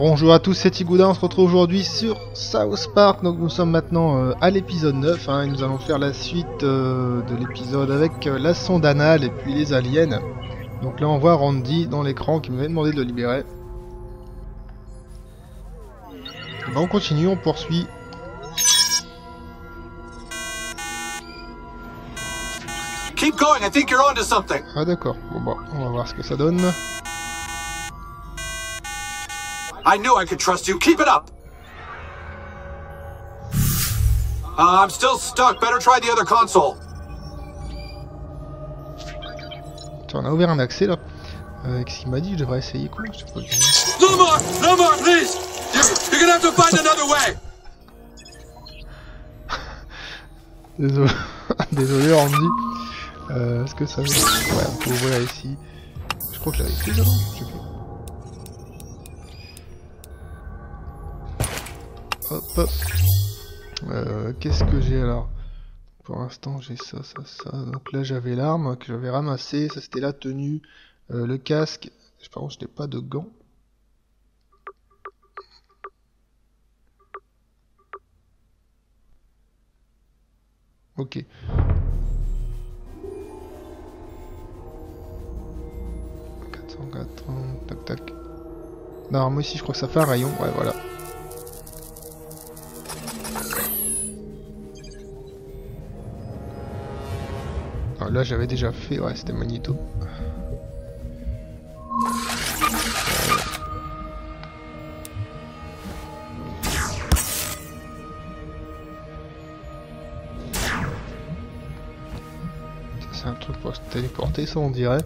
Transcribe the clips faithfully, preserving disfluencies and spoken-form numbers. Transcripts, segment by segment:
Bonjour à tous, c'est Tigoudin, on se retrouve aujourd'hui sur South Park. Donc nous sommes maintenant euh, à l'épisode neuf, hein, et nous allons faire la suite euh, de l'épisode avec euh, la sonde anale et puis les aliens. Donc là on voit Randy dans l'écran qui m'avait demandé de le libérer. Et ben on continue, on poursuit. Keep going, I think you're onto something. Ah d'accord, bon bah on va voir ce que ça donne. I knew I could trust you. Keep it up. Uh, I'm still stuck. Better try the other console. Tiens, on a ouvert un accès là. Euh, Qu'est-ce qu'il m'a dit? Je devrais essayer quoi? Je sais pas. No more, no more, please. You're, you're gonna have to find another way. Désolé, désolé Randy. Euh, Est-ce que ça veut... Ouais, on peut ouvrir ici. Je crois que je l'avais fait avant. Je sais plus. Hop, hop. Euh, Qu'est-ce que j'ai alors? Pour l'instant j'ai ça, ça, ça. Donc là j'avais l'arme que j'avais ramassée. Ça c'était la tenue. Euh, le casque. Par contre je n'ai pas de gants. Ok. quatre cent quatre-vingts. Tac tac. Non, moi ici je crois que ça fait un rayon. Ouais voilà. Ah, là j'avais déjà fait, ouais c'était Magneto. Ça c'est un truc pour se téléporter, ça on dirait.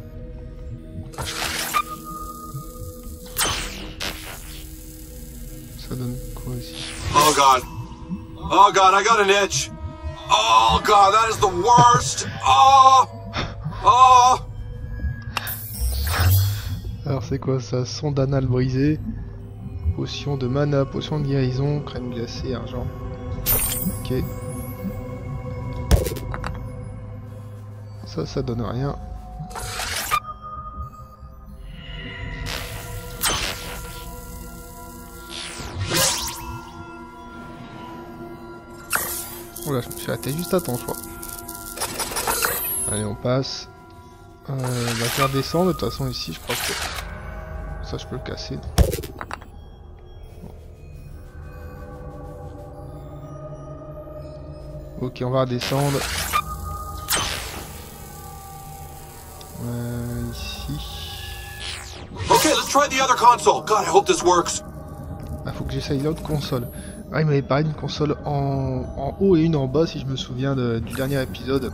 Ça donne quoi ici? Oh god. Oh god, I got an itch. Oh god, that is the worst. Oh. Oh. Alors c'est quoi ça? Sonde anale brisée. Potion de mana, potion de guérison, crème glacée, argent. Ok. Ça, ça donne rien. Oula, je me suis arrêté juste à temps, je crois. Allez, on passe. Euh, on va faire descendre, de toute façon ici, je crois que... Ça, je peux le casser. Ok, on va redescendre. Euh, ici. Okay, let's try the other console. God, I hope this works. Ah, faut que j'essaye l'autre console. Ah, il m'avait parlé d'une console en... en haut et une en bas, si je me souviens de... du dernier épisode.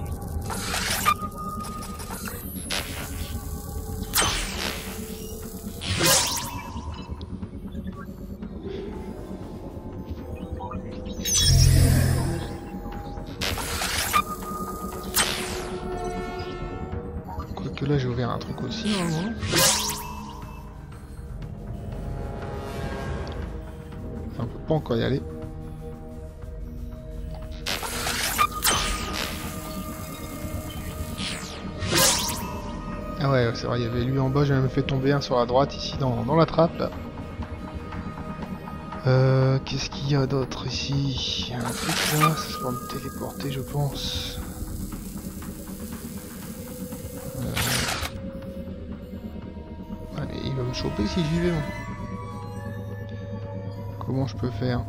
Quoique là, j'ai ouvert un truc aussi, normalement. Enfin, on peut pas encore y aller. Ah ouais, c'est vrai, il y avait lui en bas, j'ai même fait tomber un sur la droite ici dans, dans la trappe là. Euh, qu'est-ce qu'il y a d'autre ici? Il y a un truc là, ça va me téléporter je pense. Euh... Allez, il va me choper si j'y vais. Moi. Comment je peux faire?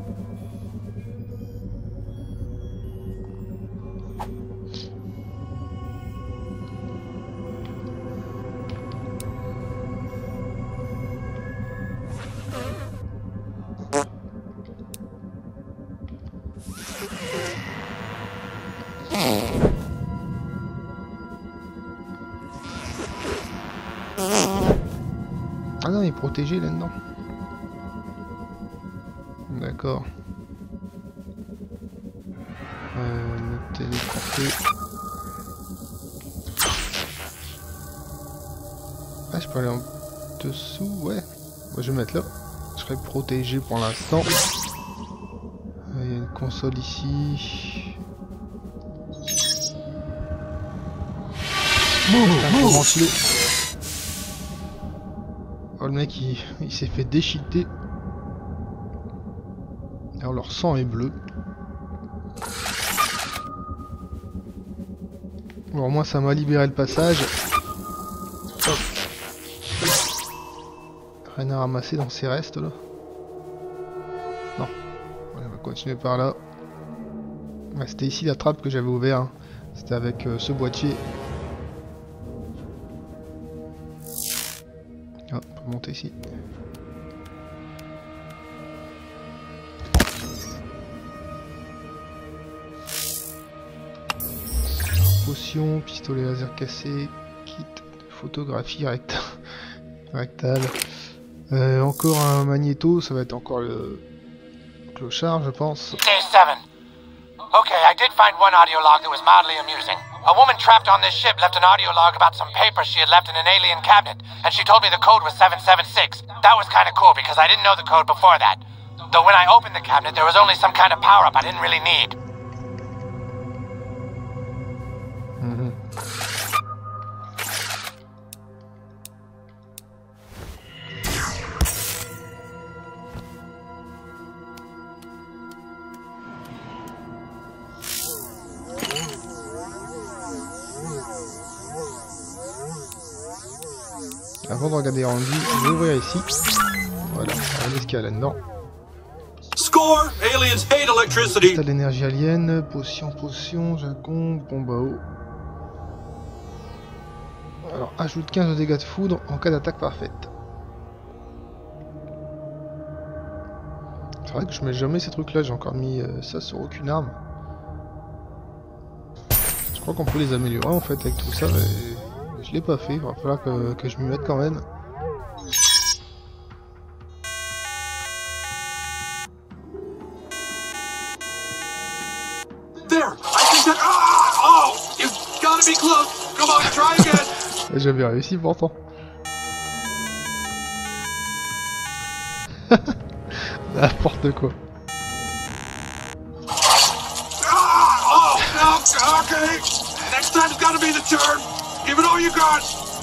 Ah non, il est protégé là-dedans. D'accord. Euh, me téléporter. Ah, je peux aller en dessous, ouais. Moi, je vais me mettre là. Je serai protégé pour l'instant. Il y a une console ici. Move, move. Oh crois que le mec il, il s'est fait déchiqueter. Alors leur sang est bleu. Bon, au moins ça m'a libéré le passage. Hop. Rien à ramasser dans ces restes là. Non. On va continuer par là. Ouais, c'était ici la trappe que j'avais ouvert. Hein. C'était avec euh, ce boîtier. Ah, on peut monter ici. Potion, pistolet laser cassé, kit de photographie recta rectale. Euh, encore un magnéto, ça va être encore le clochard, je pense. Day seven. Okay, I did find one audio log that was mildly amusing. A woman trapped on this ship left an audio log about some papers she had left in an alien cabinet, and she told me the code was seven seven six. That was kind of cool because I didn't know the code before that. Though when I opened the cabinet, there was only some kind of power-up I didn't really need. Mm-hmm. Avant de regarder rendu, je vais ouvrir ici. Voilà, regardez ce qu'il y a là-dedans. Score! Aliens hate electricity! T'as de l'énergie alien, potion, potion, jacon, bombe à eau. Alors, ajoute quinze de dégâts de foudre en cas d'attaque parfaite. C'est vrai que je mets jamais ces trucs là, j'ai encore mis euh, ça sur aucune arme. Je crois qu'on peut les améliorer en fait avec tout ça, mais je l'ai pas fait, il va falloir que, que je m'y mette quand même. There! I think that. Ah! Oh! You gotta be close! Come on, try again! J'avais réussi pourtant. N'importe quoi. Ah! Oh! No! Okay! Next time's gotta be the turn! Give it all you got!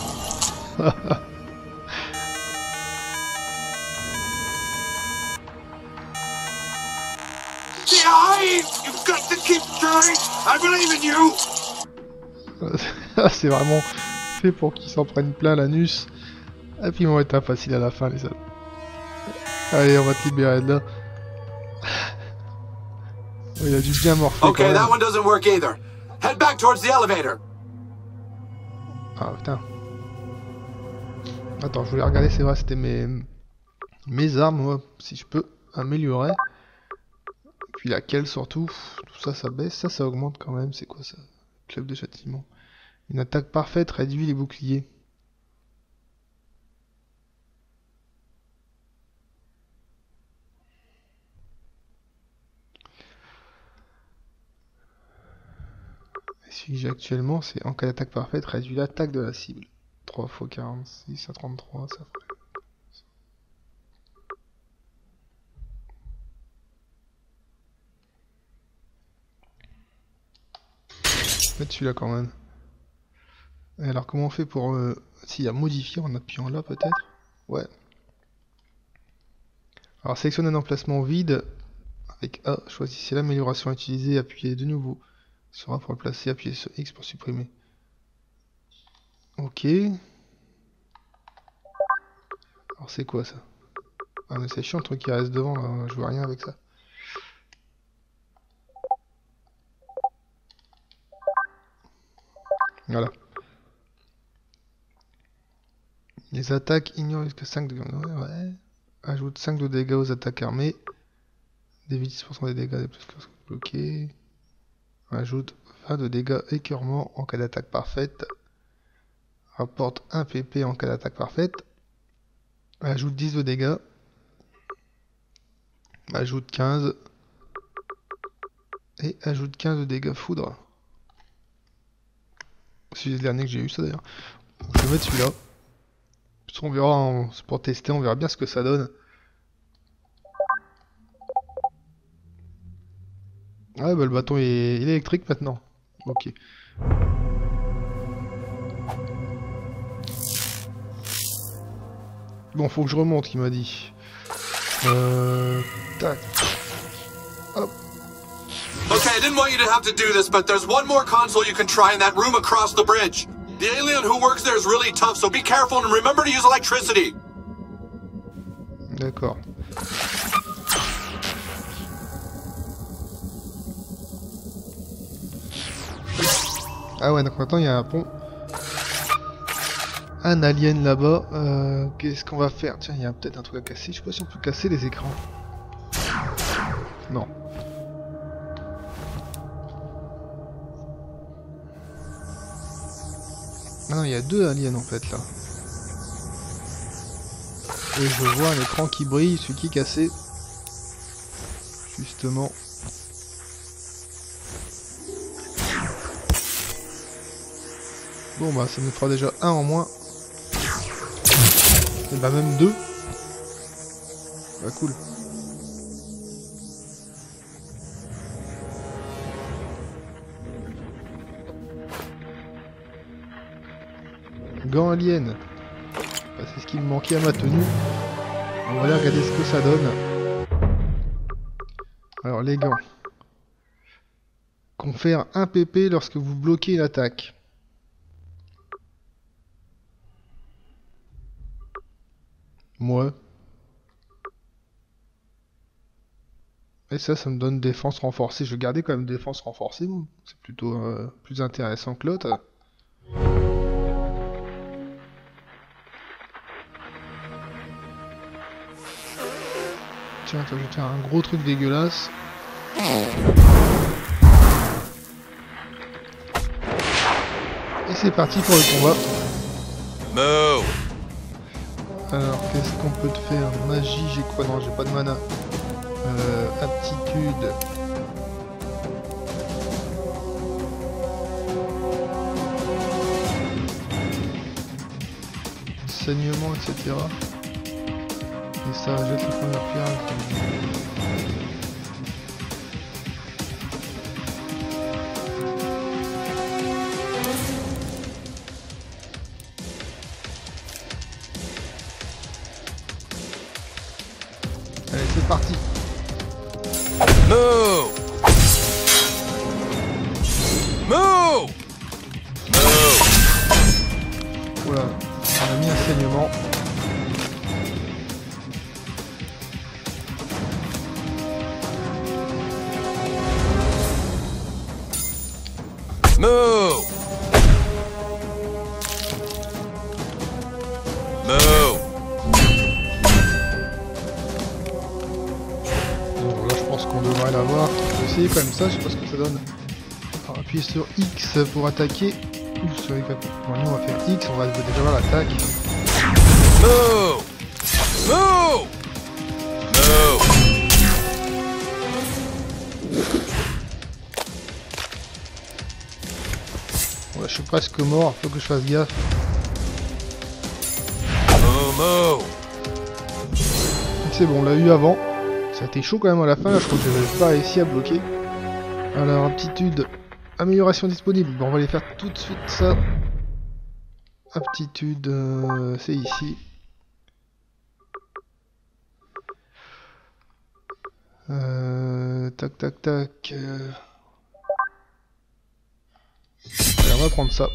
Yeah, you've got to keep trying! I believe in you! C'est vraiment fait pour qu'ils s'en prennent plein l'anus. Et puis ils vont être faciles à la fin, les salauds. Allez, on va te libérer de là. Oh, il a dû bien morfler. Okay, that one doesn't work either. Head back towards the elevator. Ah putain. Attends, je voulais regarder, c'est vrai, c'était mes mes armes, moi, si je peux améliorer. Et puis laquelle surtout. Tout ça, ça baisse, ça, ça augmente quand même. C'est quoi ça? Club de châtiment. Une attaque parfaite réduit les boucliers. Celui que j'ai actuellement, c'est en cas d'attaque parfaite, réduit l'attaque de la cible. trois fois quarante-six à trente-trois, ça ferait... Mettre celui-là quand même. Et alors comment on fait pour... Euh... S'il y a modifier en appuyant là peut-être? Ouais. Alors sélectionnez un emplacement vide. Avec A, choisissez l'amélioration à utiliser, appuyez de nouveau. Sera pour le placer, appuyez sur X pour supprimer. Ok. Alors c'est quoi ça? Ah mais c'est chiant le truc qui reste devant là, je vois rien avec ça. Voilà. Les attaques ignorent jusqu'à cinq de... Ouais, ouais. Ajoute cinq de dégâts aux attaques armées. Dévie dix pour cent des dégâts des plus que bloqués. Ajoute vingt de dégâts écœurement en cas d'attaque parfaite. Rapporte un P P en cas d'attaque parfaite. Ajoute dix de dégâts. Ajoute quinze. Et ajoute quinze de dégâts foudre. C'est le dernier que j'ai eu ça d'ailleurs. Je vais mettre celui-là. On verra, en... c'est pour tester, on verra bien ce que ça donne. Ah bah le bâton est, il est électrique maintenant. Ok. Bon, faut que je remonte, il m'a dit. Euh... Tac. Hop. Okay, I didn't want you to have to do this, but there's one more console you can try in that room across the bridge. The alien who works there is really tough, so be careful and remember to use electricity. D'accord. Ah ouais, donc maintenant il y a un pont. Un alien là-bas. Euh, Qu'est-ce qu'on va faire? Tiens, il y a peut-être un truc à casser. Je sais pas si on peut casser les écrans. Non. Ah non, il y a deux aliens en fait là. Et je vois un écran qui brille, celui qui est cassé. Justement. Bon bah ça me fera déjà un en moins. Et bah même deux. Bah cool. Gants alien. Bah, c'est ce qui me manquait à ma tenue. On va aller regarder ce que ça donne. Alors les gants. Confère un P P lorsque vous bloquez l'attaque. Moi. Et ça, ça me donne défense renforcée. Je vais garder quand même défense renforcée. C'est plutôt euh, plus intéressant que l'autre. Tiens, attends, je vais faire un gros truc dégueulasse. Et c'est parti pour le combat. Move. Alors, qu'est-ce qu'on peut te faire? Magie, j'ai quoi? Non, j'ai pas de mana. Euh, aptitude. Saignement, et cetera. Et ça jette la première pierre. Allez, c'est parti. Move. Move. Move. Voilà, on a mis un saignement. Move. Move. Bon, là, je pense qu'on devrait l'avoir. Je vais essayer comme ça, je sais pas ce que ça donne. Alors, appuyez sur X pour attaquer. Ou sur Y. Bon, nous, on va faire X, on va déjà voir l'attaque. Move. Move. Move. Ouais, je suis presque mort, faut que je fasse gaffe. C'est bon, on l'a eu avant. Ça a été chaud quand même à la fin, là je crois que j'avais pas réussi à bloquer. Alors, aptitude, amélioration disponible. Bon, on va les faire tout de suite ça. Aptitude, euh, c'est ici. Euh, tac tac tac. Euh... Allez, on va prendre ça.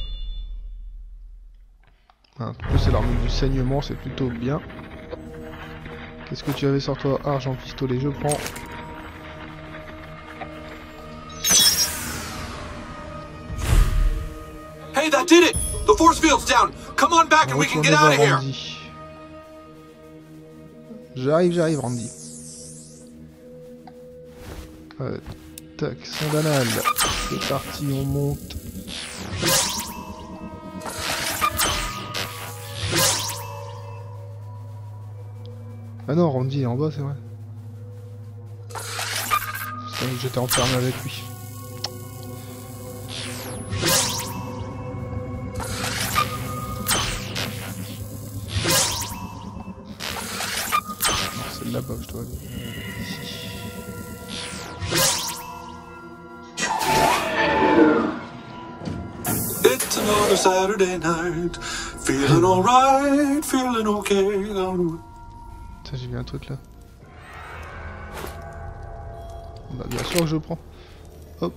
En plus, c'est l'arme du saignement, c'est plutôt bien. Qu'est-ce que tu avais sur toi? Argent, pistolet, je prends. Hey, that did it! The force field's down. Come on back and we can get out of here. J'arrive, j'arrive, Randy. Euh, tac, son banal. C'est parti, on monte. Ah non, Randy est en bas, c'est vrai. C'est vrai que j'étais enfermé avec lui. C'est là-bas que je dois aller. It's another Saturday night. Feeling alright, feeling okay. Ça, j'ai vu un truc là. Bah, bien sûr que je prends. Hop.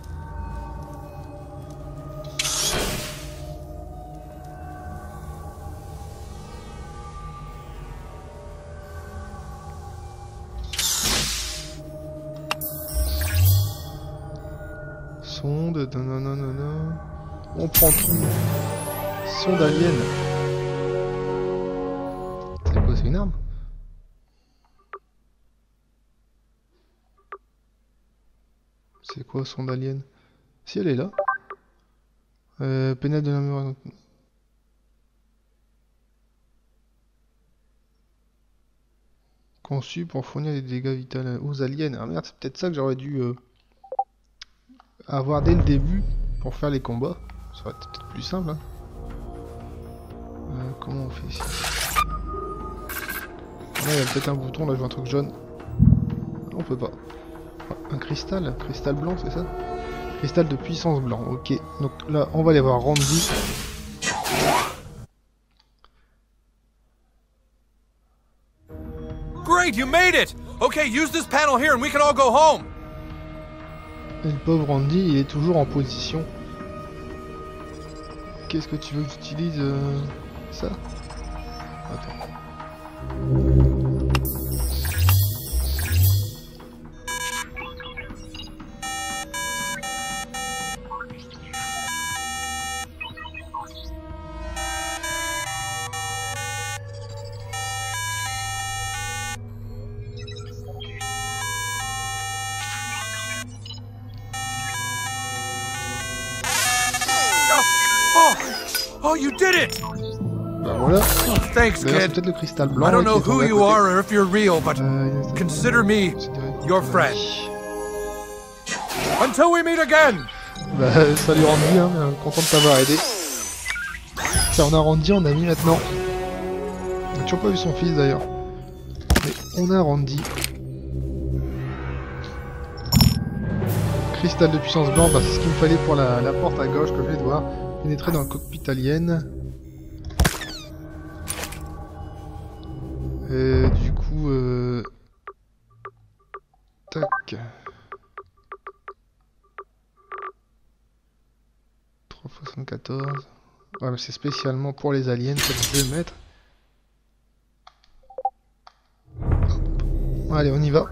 Sonde, nanana. On prend tout. Sonde alien. C'est quoi, c'est une arme? C'est quoi, sonde alien? Si elle est là. Euh, pénètre de la mémoire. Conçu pour fournir des dégâts vitaux aux aliens. Ah merde, c'est peut-être ça que j'aurais dû euh, avoir dès le début pour faire les combats. Ça aurait été peut-être plus simple. Hein. Euh, comment on fait ici? Là, il y a peut-être un bouton, là je vois un truc jaune. On peut pas. Un cristal, cristal blanc, c'est ça? Cristal de puissance blanc, ok. Donc là, on va aller voir Randy. Great, you made it! Okay, use this panel here and we can all go home! Et le pauvre Randy, il est toujours en position. Qu'est-ce que tu veux que j'utilise euh, ça? Attends. Oh, you did it! Bah voilà. Oh, thanks, D'ailleurs, c'est kid. peut-être le cristal blanc. I don't là, know qui est who tombé à you côté. are or if you're real, but Euh, consider me considéré- your friend. Until we meet again! Bah, salut Randy, hein, euh, content de t'avoir aidé. Tiens, on a Randy, on a mis maintenant. On a toujours pas vu son fils d'ailleurs. Mais on a Randy. Cristal de puissance blanc, bah, c'est ce qu'il me fallait pour la, la porte à gauche que je venais de voir. Pénétrer dans le cockpit alien. Et du coup, euh... tac. trois fois soixante-quatorze. Ouais, mais c'est spécialement pour les aliens que je vais le mettre. Hop. Allez, on y va.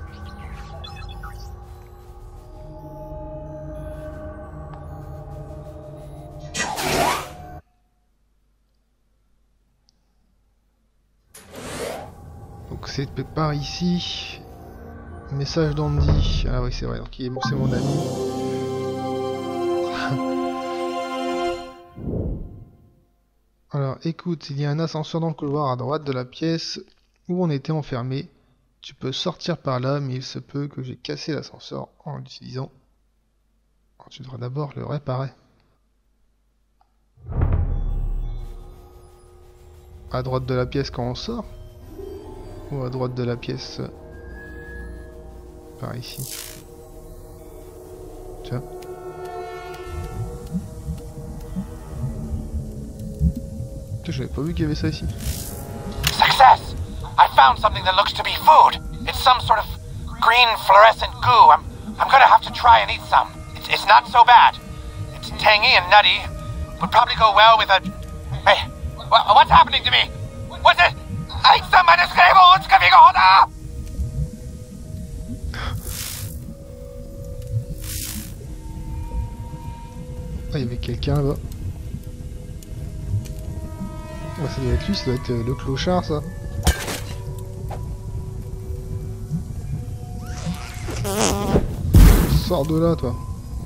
Donc c'est par ici. Message d'Andy. Ah oui, c'est vrai, donc c'est mon ami. Alors écoute, il y a un ascenseur dans le couloir à droite de la pièce où on était enfermé. Tu peux sortir par là, mais il se peut que j'ai cassé l'ascenseur en l'utilisant. Alors, tu devras d'abord le réparer. À droite de la pièce quand on sort? Ou à droite de la pièce euh, par ici? Tiens. J'avais pas vu qu'il y avait ça ici. Success! I found something that looks to be food. It's some sort of green fluorescent goo. I'm I'm gonna have to try and eat some. It's, it's not so bad. It's tangy and nutty. Would probably go well with a... Hey, wha what's happening to me? What's it? Ay, man escribo, what's going on? Ah! Ah, il y avait quelqu'un là-bas. Ouais, ça doit être lui, ça doit être euh, le clochard, ça. Sors de là, toi.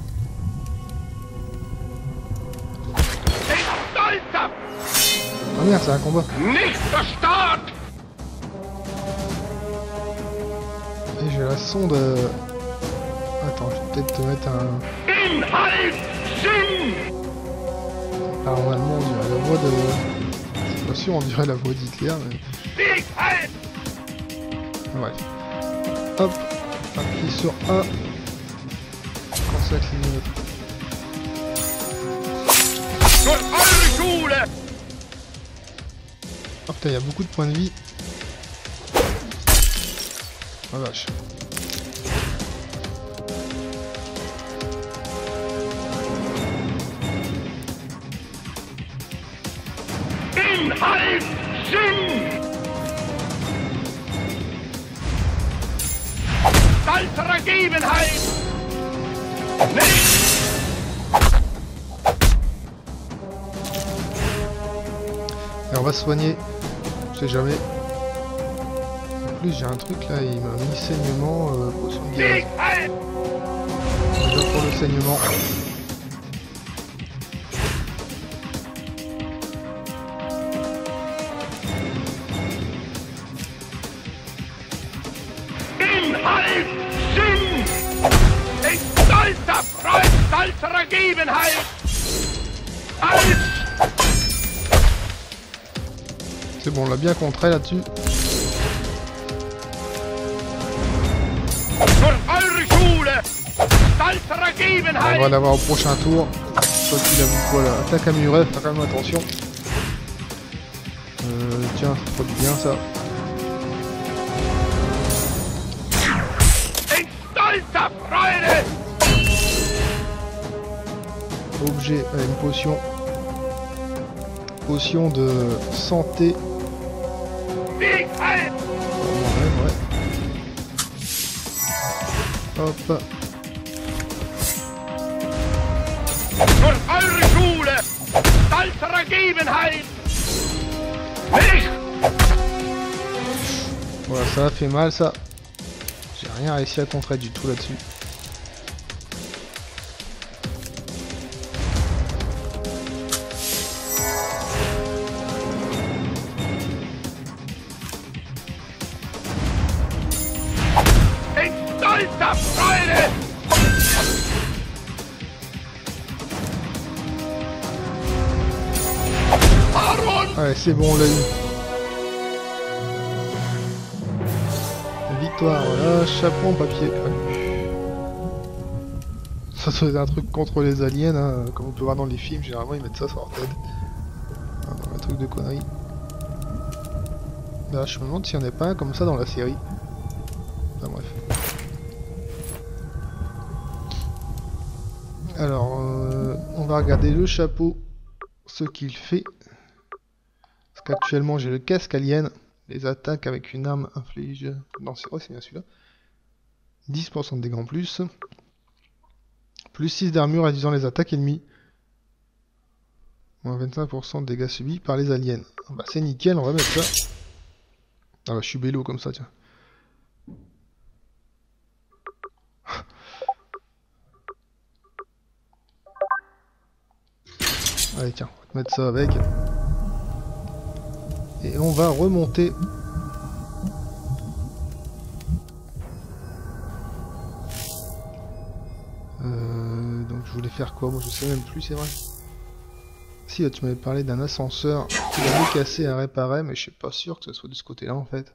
Ah merde, c'est un combat. Et j'ai la sonde... Euh... Attends, je vais peut-être te mettre un... Alors normalement, on dirait la voix de... Bien sûr, on dirait la voix d'Hitler, mais... Ouais. Hop, appuie sur A. Quand c'est accéléré. Oh putain, il y a beaucoup de points de vie. Oh vache. Inhalt! Sinn! Stolzer Ergebenheit! Nicht! Et on va se soigner. Je sais jamais. En plus j'ai un truc là, il m'a mis saignement, euh, potion de guérison. Déjà pour le saignement. Inhalt! Sinn! Ich stolzer Freund stolzer Ergebenheit! Als C'est bon, on l'a bien contré là-dessus. Für eure Schule! Stolzer On va Ergebenheit! l'avoir au prochain tour. Je crois qu'il a vu quoi là. Attaque à muret, fais quand même attention. Euh, tiens, ça produit bien ça. Ich stolzer Freude! Objet, euh, une potion. Potion de santé. Siegheit! Ouais, ouais. Hop. Für eure Schule! Stolzer Ergebenheit! Nicht! Voilà, ça a fait mal ça. J'ai rien réussi à contrer du tout là-dessus. Ich stolzer Freude! Aaron! Allez, c'est bon, on l'a eu. Victoire, voilà, chapeau en papier. Ça doit être un truc contre les aliens, hein. Comme on peut voir dans les films, généralement ils mettent ça sur leur tête. Ah, un truc de conneries. Là, je me demande s'il n'y en a pas un comme ça dans la série. Enfin bref. Alors, euh, on va regarder le chapeau, ce qu'il fait. Parce qu'actuellement j'ai le casque alien. Les attaques avec une arme inflige... Non, c'est vrai, c'est bien celui-là. dix pour cent de dégâts en plus. Plus six d'armure réduisant les attaques ennemies. Moins vingt-cinq pour cent de dégâts subis par les aliens. Ah bah c'est nickel, on va mettre ça. Ah bah je suis bélo comme ça, tiens. Allez tiens, on va te mettre ça avec. Et on va remonter. Euh, donc je voulais faire quoi? Moi je sais même plus, c'est vrai. Si, là, tu m'avais parlé d'un ascenseur qui avait cassé à réparer, mais je suis pas sûr que ce soit de ce côté-là en fait.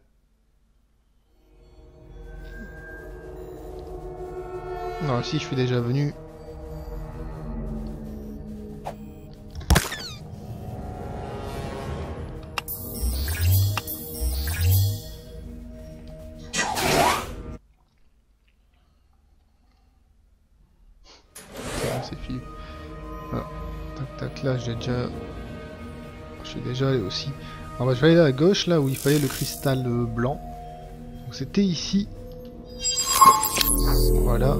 Non, si, je suis déjà venu. C'est fini. Voilà. Tac tac, là j'ai déjà... Je suis déjà allé aussi. Alors bah, je vais aller à gauche, là où il fallait le cristal euh, blanc. Donc c'était ici. Voilà.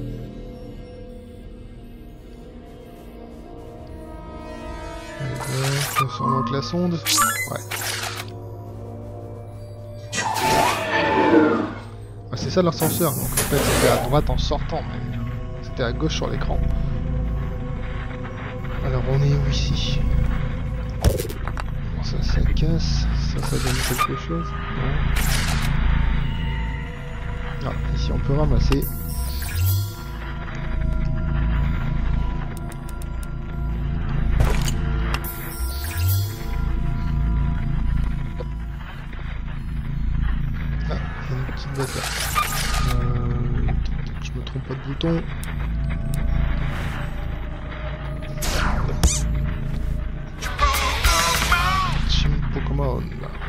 On surmonte la sonde. Ouais. Ah, c'est ça l'ascenseur. Donc en fait c'était à droite en sortant, mais c'était à gauche sur l'écran. Alors on est où ici? Ça, ça casse. Ça, ça donne quelque chose. Non. Ah, ici on peut ramasser. Ah, il y a une petite boîte là. Euh, je me trompe pas de bouton. come on.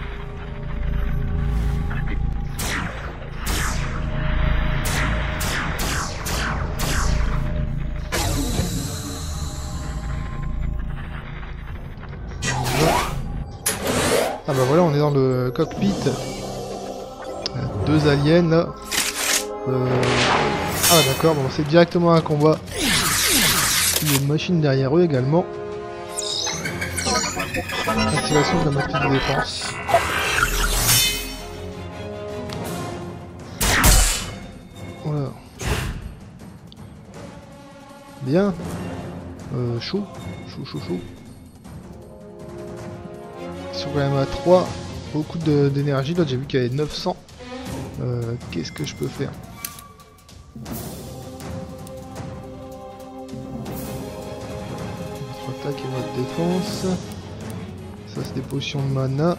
Ah bah voilà, on est dans le cockpit. Deux aliens là. Euh... Ah d'accord, bon c'est directement un combat. Il y a une machine derrière eux également. Activation de la matrice de défense. Voilà. Bien. Euh, chaud. Chaud, chaud, chaud. Ils sont quand même à trois. Beaucoup d'énergie. Là j'ai vu qu'il y avait neuf cents. Euh, Qu'est-ce que je peux faire? Votre attaque et votre défense. Ça c'est des potions de mana.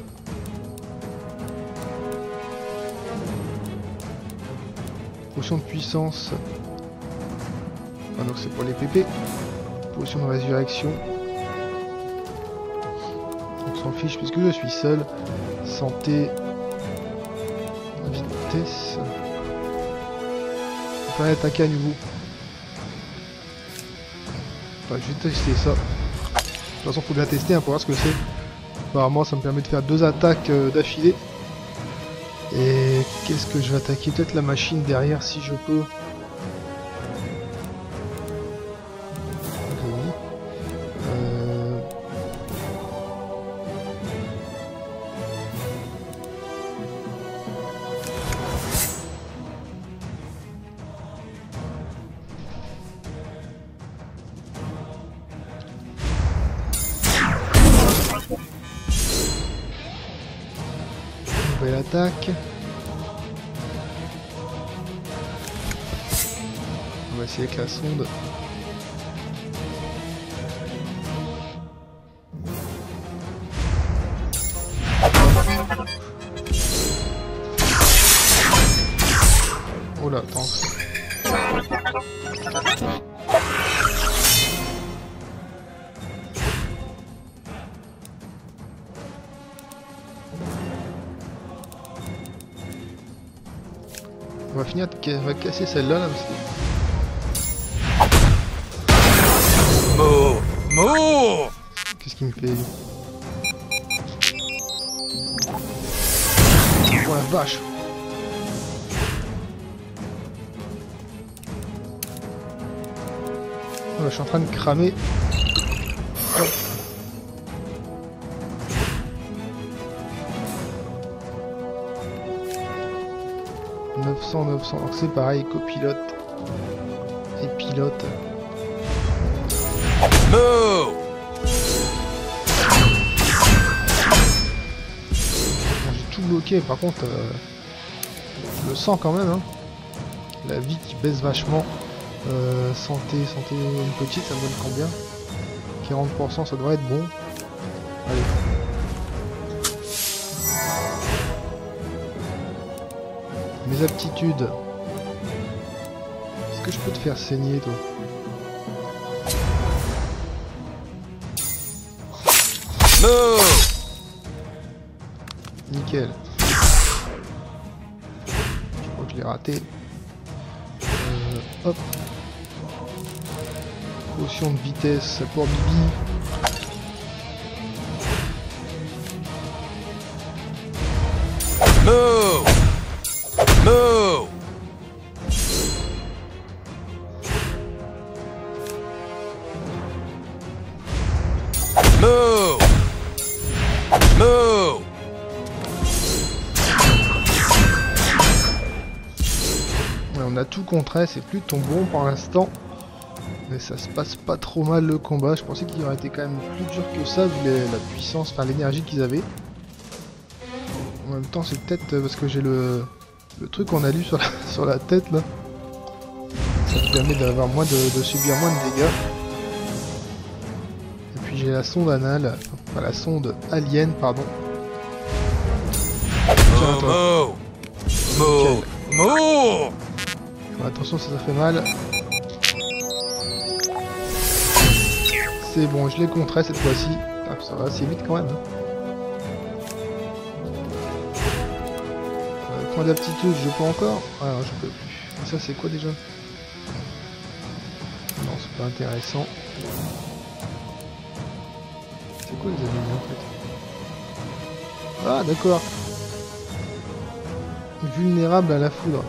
Potion de puissance. Ah donc c'est pour les P P. Potion de résurrection. On s'en fiche puisque je suis seul. Santé. Vitesse. On peut attaquer à nouveau. Enfin, je vais tester ça. De toute façon faut bien tester hein, pour voir ce que c'est. Apparemment ça me permet de faire deux attaques euh, d'affilée. Et qu'est-ce que je vais attaquer? Peut-être la machine derrière si je peux. Euh... Nouvelle attaque. On va essayer avec la sonde. Oh là, attends. On va finir de ca- on va casser celle-là là parce que... Move! Move! Qu'est-ce qu'il me fait lui? Oh la vache! Oh, je suis en train de cramer. Hop. neuf cents, neuf cents, donc c'est pareil, copilote et pilote. Move! Bon, j'ai tout bloqué, par contre, euh, je le sens quand même, hein. La vie qui baisse vachement. Euh, santé, santé, une petite, ça me donne combien? quarante pour cent, ça devrait être bon. Allez. Mes aptitudes. Est-ce que je peux te faire saigner, toi? Move! Nickel. Je crois que je l'ai raté. Euh, hop. Potion de vitesse pour Bibi. Move! Move! Move! Move! Ouais, on a tout contré, c'est plus ton bon pour l'instant. Mais ça se passe pas trop mal le combat. Je pensais qu'il aurait été quand même plus dur que ça vu les- la puissance, enfin l'énergie qu'ils avaient. En même temps, c'est peut-être parce que j'ai le, le truc qu'on a lu sur la, sur la tête là. Ça te permet d'avoir moins de, de subir moins de dégâts. Et puis j'ai la sonde anale, enfin la sonde alien, pardon. Tiens, toi. Move! Move! Move! Fais attention, ça, ça fait mal. C'est bon, je l'ai contré cette fois-ci. Ah, ça va assez vite quand même. Hein. Point d'aptitude, je peux encore. Ah non, je peux plus. Et ça, c'est quoi déjà? Non, c'est pas intéressant. C'est quoi les ennemis en fait? Ah, d'accord. Vulnérable à la foudre.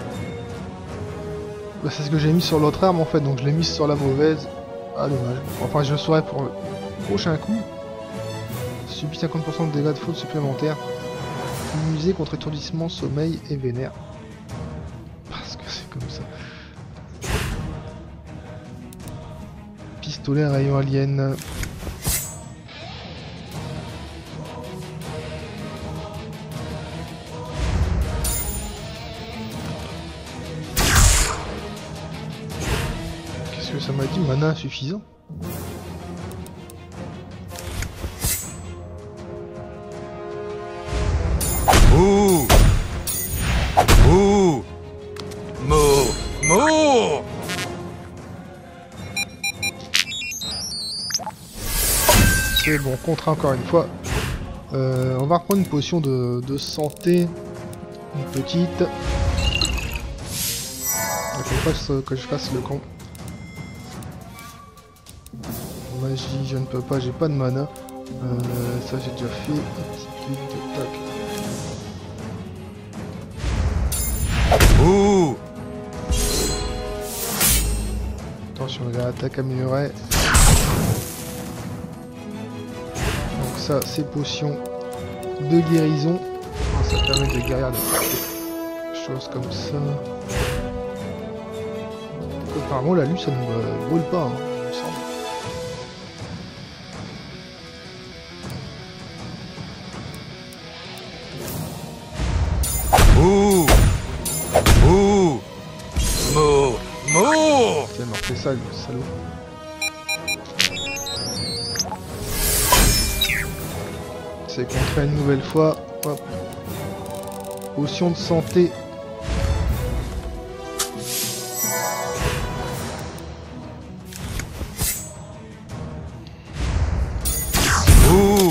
Bah, c'est ce que j'ai mis sur l'autre arme en fait, donc je l'ai mis sur la mauvaise. Ah, dommage. Enfin, je le saurai pour le prochain coup. Subit cinquante pour cent de dégâts de foudre supplémentaires. Immunisé contre étourdissement, sommeil et vénère. Parce que c'est comme ça. Pistolet à rayon alien. Qu'est-ce que ça m'a dit? Mana insuffisant. Move! Move! Move! Move! C'est bon, contre encore une fois. Euh, on va reprendre une potion de, de santé. Une petite. Il faut pas que je fasse le con. Magie, je ne peux pas, j'ai pas de mana. Euh, ça j'ai déjà fait. Aptitude, tac. Ouh! Attention, l'attaque améliorée. Donc ça, c'est potion de guérison. Oh, ça permet de guérir des choses comme ça. Apparemment, la lue, ça ne me brûle pas, hein, il me semble. Ouh! Ouh! Move! Move! Tiens, m'a refait ça, le salaud. C'est contre une nouvelle fois. Hop. Potion de santé. Ouh!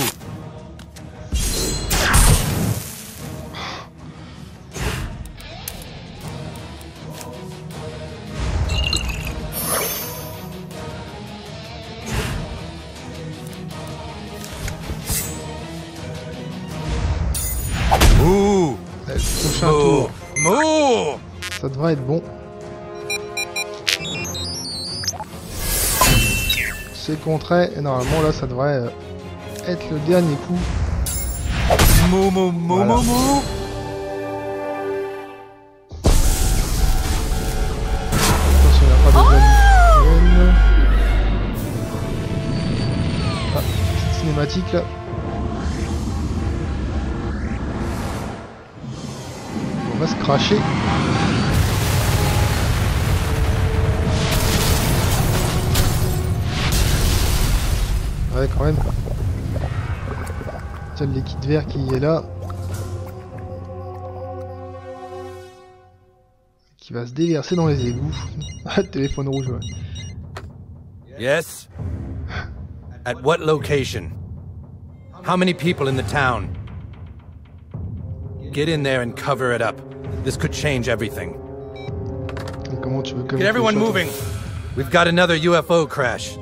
Ouh! Allez, prochain tour. Move! Ça devrait être bon. C'est contré. Et normalement, là, ça devrait euh, être le dernier coup. Move, move, move, Voilà. move, move! Attention, il n'y a pas de zone. Ah, petite cinématique là. On va se cracher. Ouais, quand même. Tiens, le liquide vert qui est là. Qui va se déverser dans les égouts. Ah, téléphone rouge, ouais. Yes? At what location? How many people in the town? Get in there and cover it up. This could change everything. Et comment tu veux que Get everyone moving. We've got another U F O crash.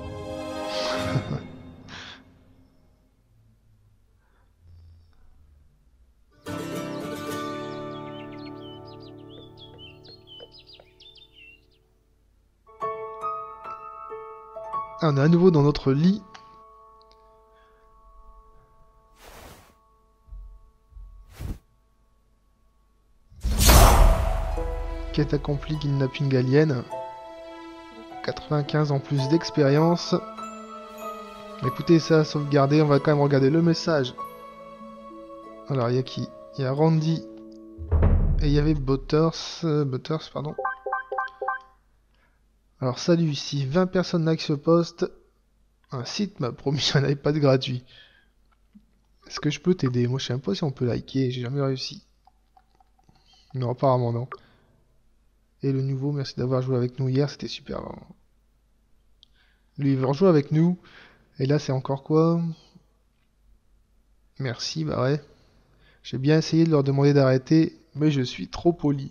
Ah, on est à nouveau dans notre lit. Quête accomplie, kidnapping alien. quatre-vingt-quinze en plus d'expérience. Écoutez ça, sauvegarder, on va quand même regarder le message. Alors, il y a qui? Il y a Randy. Et il y avait Butters. Euh, Butters, pardon. Alors, salut, si vingt personnes like ce post, un site m'a promis un iPad gratuit. Est-ce que je peux t'aider? Moi, je sais même pas si on peut liker, j'ai jamais réussi. Non, apparemment non. Et le nouveau, merci d'avoir joué avec nous hier, c'était super. Vraiment. Lui, il veut rejouer avec nous. Et là, c'est encore quoi? Merci, bah ouais. J'ai bien essayé de leur demander d'arrêter, mais je suis trop poli.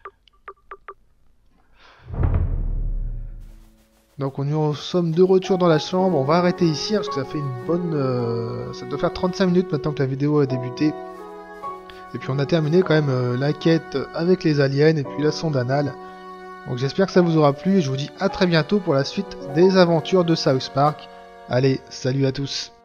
Donc on nous sommes de retour dans la chambre, on va arrêter ici, hein, parce que ça fait une bonne... Euh, ça doit faire trente-cinq minutes maintenant que la vidéo a débuté. Et puis on a terminé quand même euh, la quête avec les aliens et puis la sonde anale. Donc j'espère que ça vous aura plu et je vous dis à très bientôt pour la suite des aventures de South Park. Allez, salut à tous!